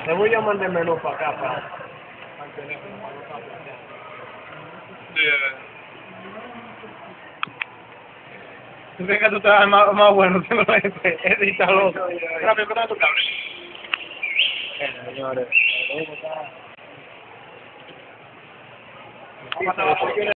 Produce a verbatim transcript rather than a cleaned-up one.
Le voy a llamar de menú para acá, para, para el teléfono, para no estar planteando. Yeah. Tú crees que tú te vas más, más bueno si no lo edítalo. Rápido, corta tu cable. Eh, señores, Vamos a